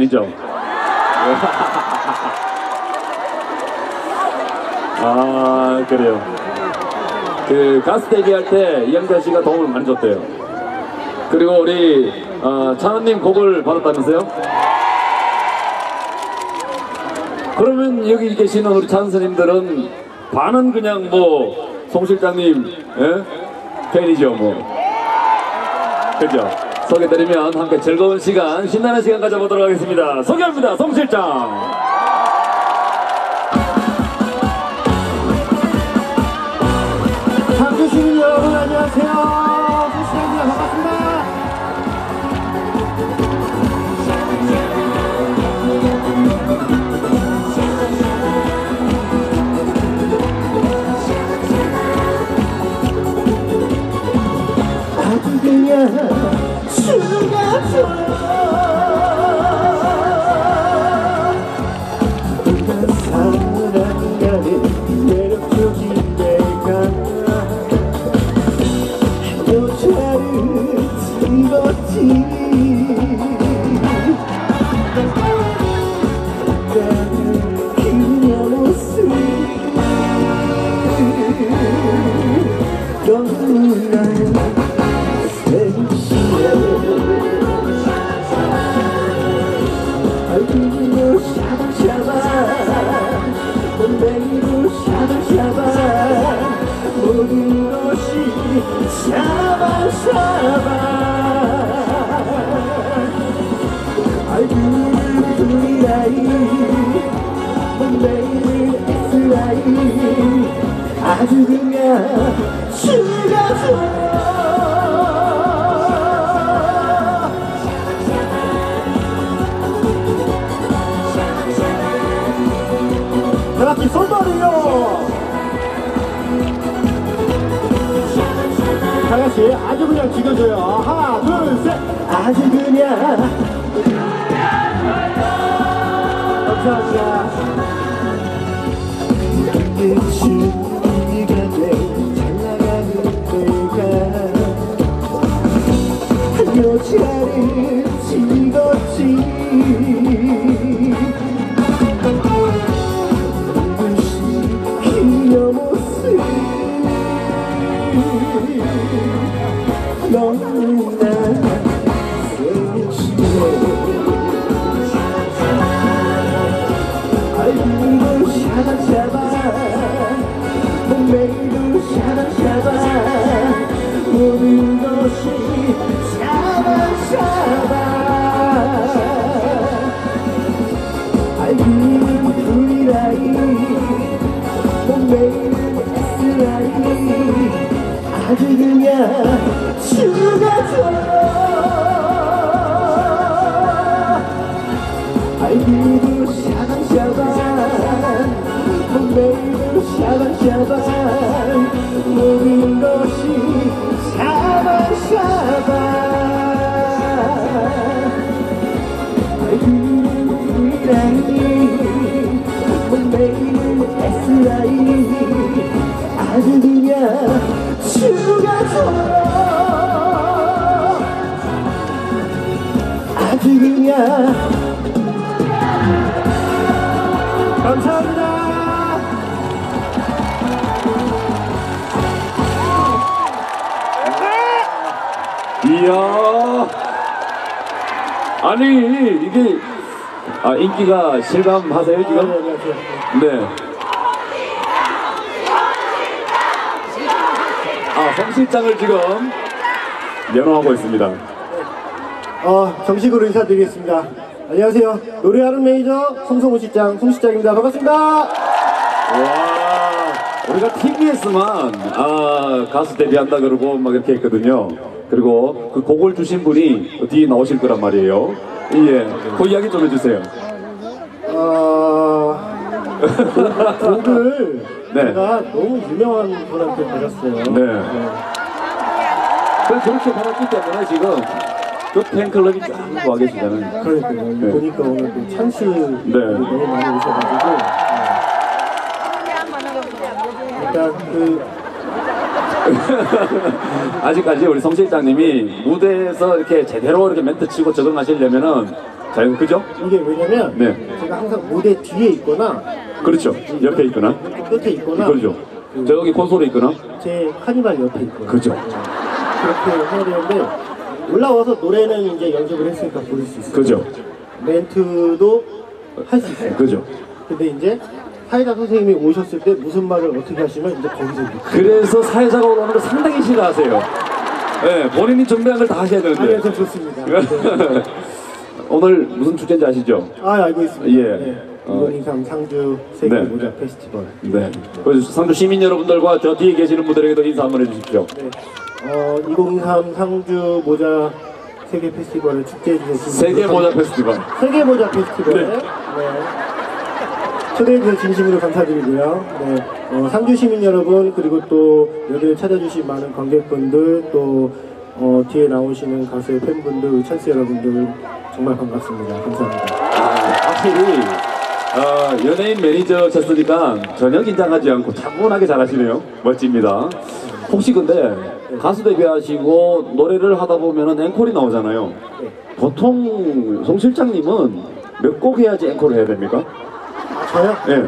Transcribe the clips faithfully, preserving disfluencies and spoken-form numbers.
이죠. 아, 그래요. 그 가수 데뷔할 때 이영자 씨가 도움을 많이 줬대요. 그리고 우리 어, 찬원님 곡을 받았다면서요? 그러면 여기 계시는 우리 찬스님들은 반은 그냥 뭐 송 실장님 예? 팬이죠 뭐. 그죠? 소개드리면 함께 즐거운 시간, 신나는 시간 가져보도록 하겠습니다. 소개합니다. 송 실장. 함께 주신 여러분 안녕하세요. 송 실장입니다. 반갑습니다. 아주 그냥 수가 좋아. 사랑하는 매력적인 내가 여자를 찍었지. 나는 그녀 모습 너무나 얼굴로 샤바샤바 몸매로 샤바샤바 모든 것이 샤바샤바 얼굴은 V라인 몸매는 S라인 아주 그냥 수가 좋아. 다같이 손발이요. 다같이 아주 그냥 죽여줘요. 하나 둘셋 아주 그냥. 감사합니다. 준비가 돼 잘 나가는 때가 여자를 찍었지. 그녀 모습 너무나 섹시해. 얼굴도 샤바샤바 몸매도 샤바샤바 모든 것이 샤바샤바 얼굴은 V라인 몸매는 S라인 아주 그냥 수가 좋아. 얼굴도 샤방샤방 몸매도 샤방샤방 모든 것이 샤방샤방 얼굴은 V라인 몸매는 S라인 아주 그냥 수가 좋아. 아주 그냥. 감사합니다. 이야. 아니 이게 아 인기가 실감하세요 지금? 네. 아, 송 실장을 지금 연호하고 있습니다. 어, 정식으로 인사드리겠습니다. 안녕하세요. 노래하는 매니저 송성우 실장, 송 실장입니다. 반갑습니다. 와, 우리가 티비에서만 아, 가수 데뷔한다 그러고 막 이렇게 했거든요. 그리고 그 곡을 주신 분이 뒤에 나오실 거란 말이에요. 예, 그 이야기 좀 해주세요. 어... 곡을 네. 제가 너무 유명한 분한테 받았어요. 네. 네. 그렇게 받았기 때문에 지금 그 팬클럽이 쫙 와 계시잖아요. 그러니까요. 네. 보니까 오늘 또 찬스 네. 너무 많이 오셔가지고 네. 일단 그 아직까지 우리 송 실장님이 무대에서 이렇게 제대로 이렇게 멘트 치고 적응하시려면은 자연 그죠? 이게 왜냐면 네. 제가 항상 무대 뒤에 있거나 그렇죠. 옆에 있거나 끝에 있거나 그렇죠. 저기 콘솔에 있거나 제 카니발 옆에 있거나 그죠. 그렇게 해야 되는데 올라와서 노래는 이제 연습을 했으니까 부를 수 있어요. 그죠. 멘트도 할 수 있어요. 그죠. 근데 이제 사회자 선생님이 오셨을 때 무슨 말을 어떻게 하시면 이제 거기서 이제 그래서 사회자가 올라오는 걸 상당히 싫어하세요. 네, 본인이 준비한 걸 다 하셔야 되는데. 아, 네, 좋습니다. 네. 오늘 무슨 축제인지 아시죠? 아, 알고 있습니다. 예. 네. 어. 이번이삼 상주 세계 네. 모자 페스티벌. 네. 그래서 상주 시민 여러분들과 저 뒤에 계시는 분들에게도 인사 한번 해주십시오. 네. 어, 이천이십삼 상주 모자 세계 페스티벌을 축제해 주셔서 세계 모자 페스티벌. 세계 모자 페스티벌. 네. 네. 초대해 주셔서 진심으로 감사드리고요. 네. 어, 상주 시민 여러분 그리고 또 여기를 찾아주신 많은 관객분들 또 어, 뒤에 나오시는 가수의 팬분들, 찬스 여러분들 정말 반갑습니다. 감사합니다. 아, 확실히 어, 연예인 매니저셨으니까 전혀 긴장하지 않고 차분하게 잘하시네요. 멋집니다. 혹시 근데 가수 데뷔하시고 노래를 하다 보면은 앵콜이 나오잖아요. 네. 보통 송 실장님은 몇 곡 해야지 앵콜을 해야 됩니까? 아, 저요? 예.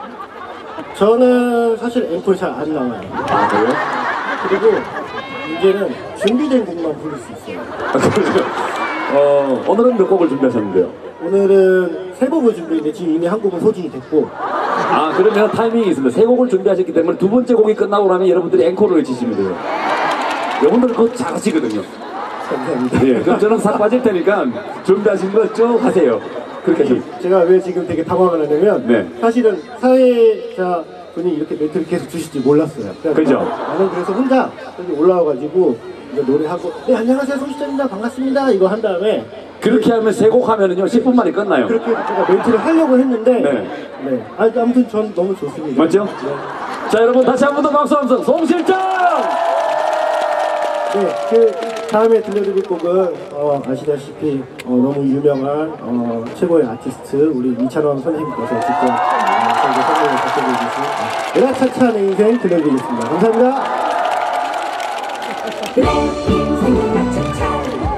저는 사실 앵콜 잘 안 나와요. 아, 그래요? 그리고 이제는 준비된 곡만 부를 수 있어요. 아, 그래요? 어, 오늘은 몇 곡을 준비하셨는데요? 오늘은 세 곡을 준비했는데 지금 이미 한 곡은 소진이 됐고 아, 그러면 타이밍이 있습니다. 세 곡을 준비하셨기 때문에 두 번째 곡이 끝나고 나면 여러분들이 앵콜을 치시면 돼요. 여러분들 그거 잘하시거든요. 감사합니다. 예, 그럼 저는 싹 빠질 테니까 준비하신 거 쭉 하세요. 그렇게 좀. 제가 왜 지금 되게 당황을 하냐면 네. 사실은 사회자 분이 이렇게 멘트를 계속 주실지 몰랐어요. 그죠? 나는 그래서 혼자 여기 올라와가지고 이제 노래하고 네 안녕하세요 송시장입니다 반갑습니다 이거 한 다음에 그렇게 하면 세 곡 하면은요 십 분 만에 끝나요. 그렇게 제가 멘트를 하려고 했는데 네. 네. 아, 아무튼 전 너무 좋습니다. 맞죠? 네. 자, 여러분 다시 한 번 더 박수 함성 송 실장! 네, 그 다음에 들려드릴 곡은 어, 아시다시피 어, 너무 유명한 어, 최고의 아티스트 우리 이찬원 선생님께서 직접 어, 저에게 선물을 받쳐주신 어, 내가 차차 내 인생 들려드리겠습니다. 감사합니다. 내 인생은 차차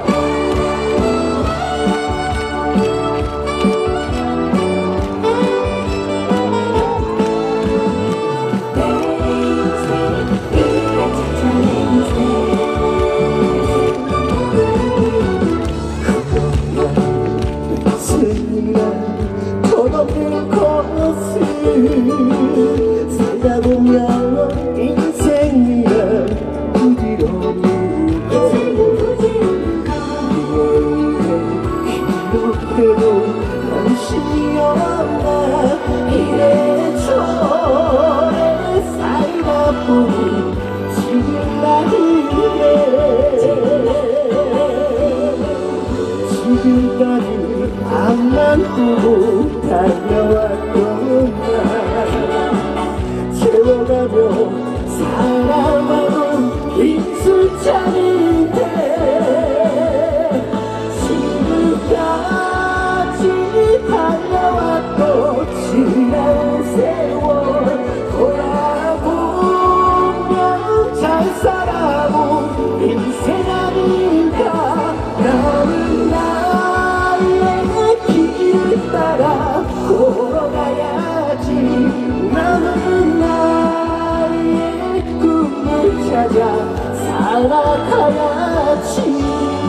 살다 보면 인생이란 부지런히 이렇게도 관심이 없나 이래저래 살다 보니 지금 나이에 지금까지 앞만 보고 달려왔던 채워가며 사랑하고 익숙찮은데 지금까지 달려왔던 지난 세월 돌아보면 잘 살아고 인생 아닌가 나는 나의 길을 따라 걸어가야지 나는 나의 꿈을 찾아 살아가야지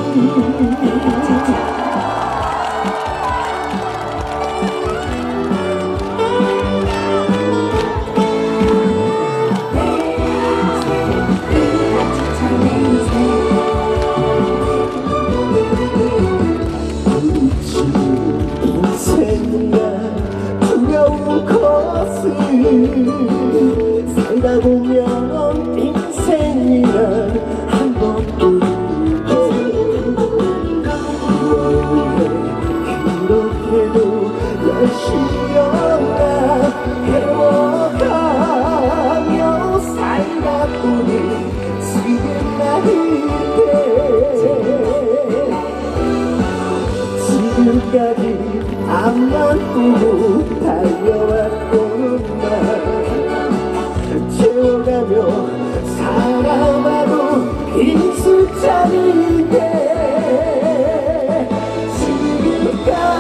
살다 보면 인생이란 한 번뿐 그렇게도 열심히 연가 해워가며 살다 보니 지금 나이에 지금까지 앞만 보고 달려왔던 날 채워가며 사랑하고 익숙찮은데 지금까지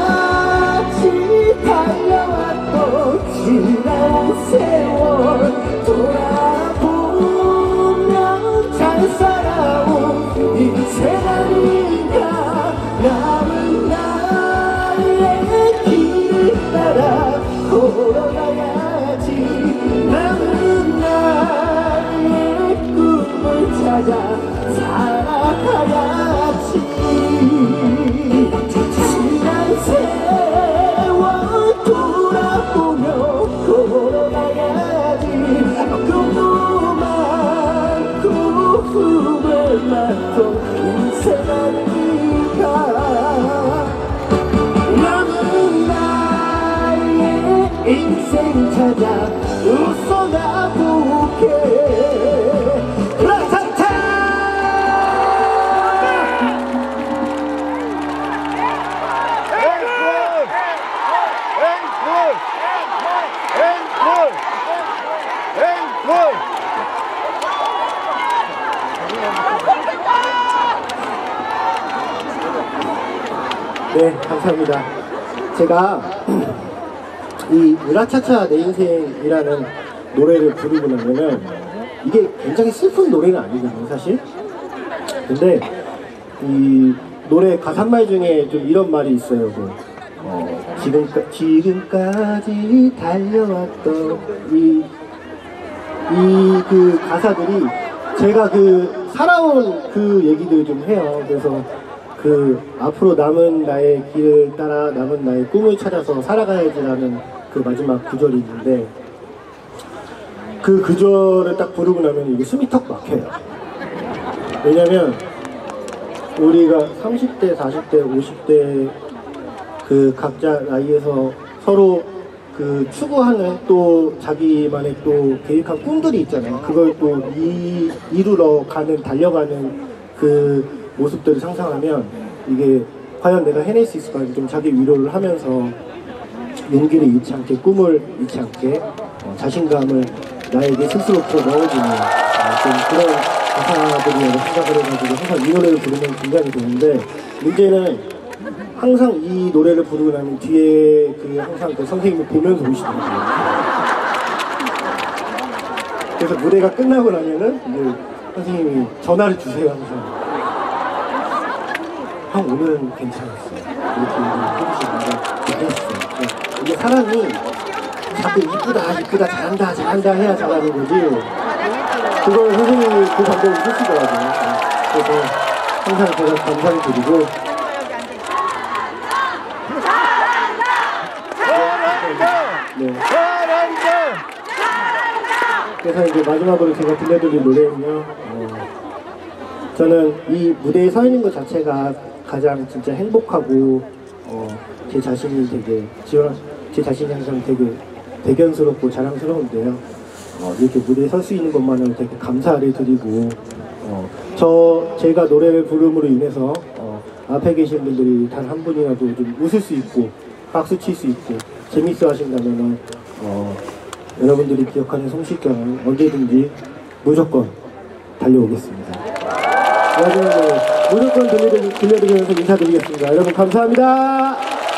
네, 감사합니다. 제가 이 으라차차 내 인생이라는 노래를 부르고 나면은 이게 굉장히 슬픈 노래는 아니거든요, 사실. 근데 이 노래 가사말 중에 좀 이런 말이 있어요. 그, 어, 지금까, 지금까지 달려왔던 이, 이 그 가사들이 제가 그 살아온 그 얘기들 좀 해요. 그래서 그 앞으로 남은 나의 길을 따라 남은 나의 꿈을 찾아서 살아가야지라는 그 마지막 구절이 있는데 그 구절을 딱 부르고 나면 이게 숨이 턱 막혀요. 왜냐면 우리가 삼십 대, 사십 대, 오십 대 그 각자 나이에서 서로 그 추구하는 또 자기만의 또 계획한 꿈들이 있잖아요. 그걸 또 이, 이루러 가는, 달려가는 그 모습들을 상상하면 이게 과연 내가 해낼 수 있을까 좀 자기 위로를 하면서 용기를 잃지 않게, 꿈을 잃지 않게 어, 자신감을 나에게 스스로 풀어 넣어주는 어, 좀 그런 가사들이라고 생각을 해가지고 항상 이 노래를 부르면 긴장이 되는데 문제는 항상 이 노래를 부르고 나면 뒤에 그 항상 그 선생님을 보면서 오시더라고요. 그래서 무대가 끝나고 나면은 이제 선생님이 전화를 주세요 항상. 형 오늘은 괜찮았어. 이렇게 해주시는데 괜찮았어. 이게 사람이 자꾸 이쁘다 이쁘다 잘한다 잘한다 해야 잘하는 거지. 그걸 선생님이 그 방법을 쓰시더라고요. 그래서 항상 제가 감사를 드리고 네. 그래서 이제 마지막으로 제가 들려드릴 노래는요. 어, 저는 이 무대에 서 있는 것 자체가 가장 진짜 행복하고 어, 제 자신이 되게 지원, 제 자신이 항상 되게 대견스럽고 자랑스러운데요. 어, 이렇게 무대에 설 수 있는 것만으로 되게 감사를 드리고 어, 저 제가 노래를 부름으로 인해서 어, 앞에 계신 분들이 단 한 분이라도 좀 웃을 수 있고 박수 칠 수 있고 재밌어 하신다면 어, 여러분들이 기억하는 성실경은 언제든지 무조건 달려오겠습니다. 마지막으로 무조건 들려드리, 들려드리면서 인사드리겠습니다. 여러분 감사합니다.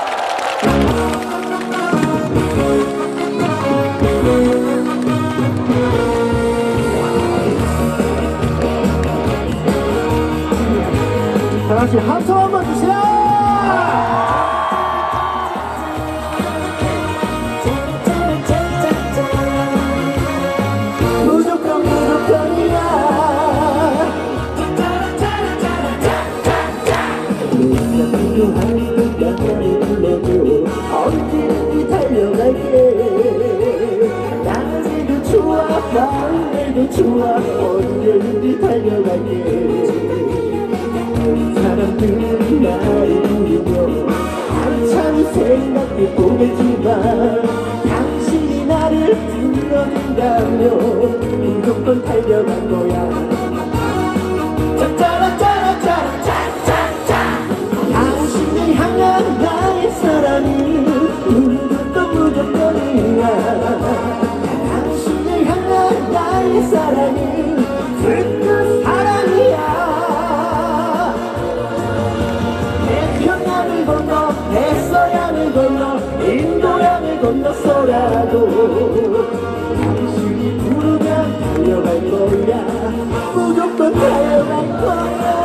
다같이 함성 한번 주세요. 언제든지 달려갈게. 낮에도 좋아 밤에도 좋아 언제든지 달려갈게. 사람들이 나를 부르며 한참 생각해 보겠지만 당신이 나를 불러준다면 무조건 달려갈 거야. 당신을 향한 나의 사랑이 무조건 무조건이야. 당신을 향한 나의 사랑이 불끈 사랑이야. 태평양을 건너 대서양을 건너 인도양을 건너서라도 당신이 부르면 달려갈 거야. 무조건 달려갈 거야.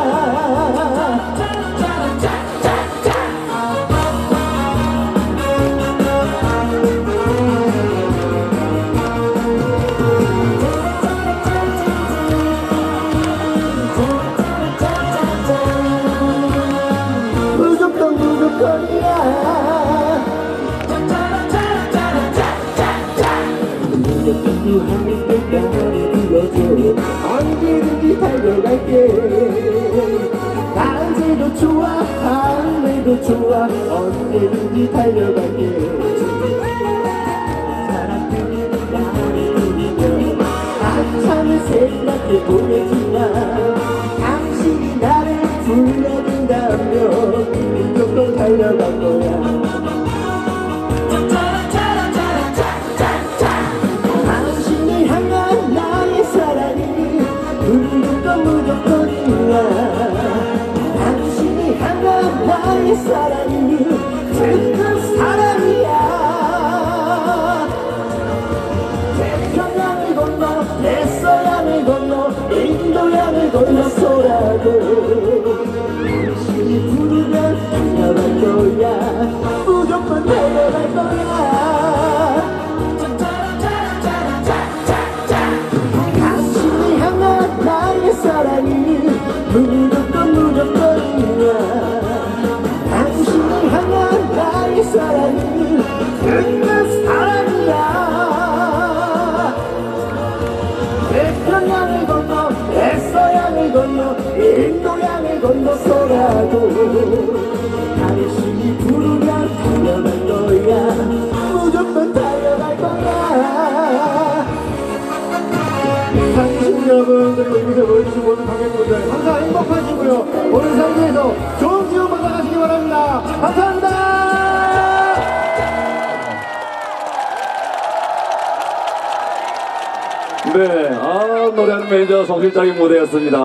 무조건 무조건이야. 무조건 하늘 끝까지 불러줘. 언제든지 달려갈게. 낮에도 좋아 밤에도 좋아 언제든지 달려갈게. 사람들이 나를 부르며 한참을 생각해 보내지만 당신이 나를 불러준다면 무조건 달려갈 거야. 당신을 향한 나의 사랑이 무조건 무조건이야. 당신이 향한 나의 사랑 사랑은 끝내 사랑이야. 태평양을 건너 대서양을 건너 인도양을 건너서라도 당신이 부르면 달려갈 거야. 무조건 달려갈 거야. 당신 여러분, 그리고 이곳에 모여주신 모든 관객분들 항상 행복하시고요. 오늘 상대에서 좋은 기운 받아가시기 바랍니다. 감사합니다. 네, 아, 노래하는 매니저 송 실장의 무대였습니다.